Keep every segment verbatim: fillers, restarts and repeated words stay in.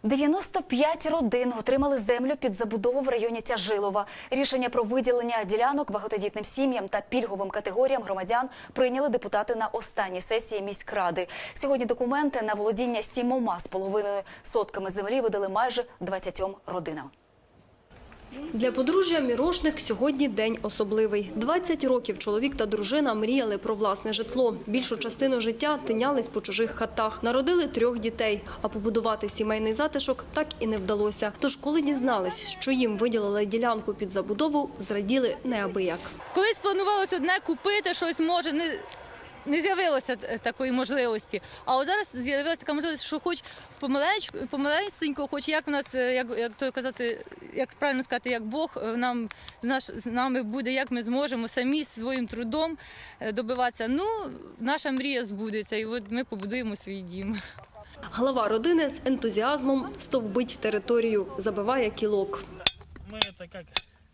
дев'яносто п'ять родин отримали землю під забудову в районі Тяжилова. Рішення про виділення ділянок багатодітним сім'ям та пільговим категоріям громадян прийняли депутати на останній сесії міськради. Сьогодні документи на володіння сімома з половиною сотками землі видали майже двадцятьом родинам. Для подружжя Мірошник сьогодні день особливий. двадцять років чоловік та дружина мріяли про власне житло. Більшу частину життя тинялись по чужих хатах. Народили трьох дітей, а побудувати сімейний затишок так і не вдалося. Тож, коли дізнались, що їм виділили ділянку під забудову, зраділи неабияк. Колись планувалося одне купити, щось може, не, не з'явилося такої можливості. А от зараз з'явилася така можливість, що хоч помаленьку, помаленьку, хоч як в нас, як, як то казати, як правильно сказати, як Бог нам, наш, з нами буде, як ми зможемо самі своїм трудом добиватися. Ну, наша мрія збудеться, і от ми побудуємо свій дім. Глава родини з ентузіазмом стовбить територію, забиває кілок. Ми це як...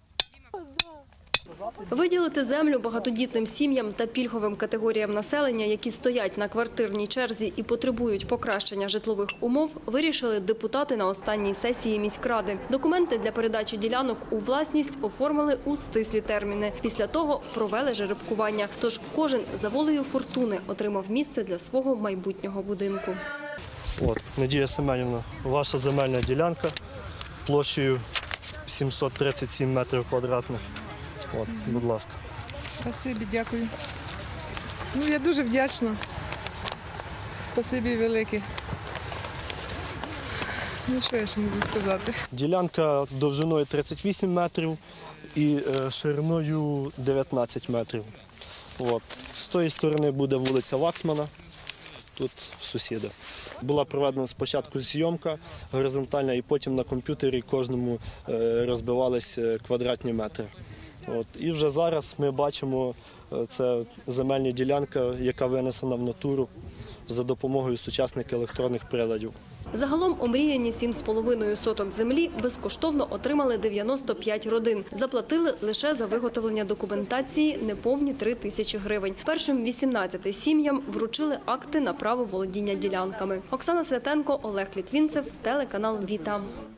Виділити землю багатодітним сім'ям та пільговим категоріям населення, які стоять на квартирній черзі і потребують покращення житлових умов, вирішили депутати на останній сесії міськради. Документи для передачі ділянок у власність оформили у стислі терміни. Після того провели жеребкування. Тож кожен за волею фортуни отримав місце для свого майбутнього будинку. От, Надія Семенівна, ваша земельна ділянка площею сімсот тридцять сім метрів квадратних. От, будь ласка. Спасибі, дякую. Ну, я дуже вдячна. Спасибі велике. Ну, що я ще можу сказати? Ділянка довжиною тридцять вісім метрів і шириною дев'ятнадцять метрів. От. З тої сторони буде вулиця Ваксмана, тут сусіда. Була проведена спочатку зйомка горизонтальна, і потім на комп'ютері кожному розбивались квадратні метри. От. І вже зараз ми бачимо, це земельна ділянка, яка винесена в натуру за допомогою сучасних електронних приладів. Загалом омріяні сім з половиною соток землі безкоштовно отримали дев'яносто п'ять родин. Заплатили лише за виготовлення документації неповні три тисячі гривень. Першим вісімнадцяти сім'ям вручили акти на право володіння ділянками. Оксана Святенко, Олег Літвінцев, телеканал «Віта».